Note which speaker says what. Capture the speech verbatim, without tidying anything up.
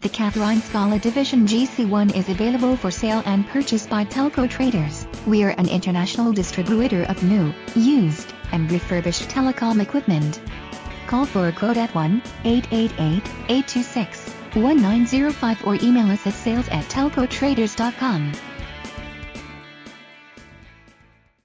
Speaker 1: The Kathrein Scala Division G C one is available for sale and purchase by TelcoTraders. We are an international distributor of new, used, and refurbished telecom equipment. Call for a quote at one eight eight eight, eight two six, one nine zero five or email us at sales at telco traders dot com.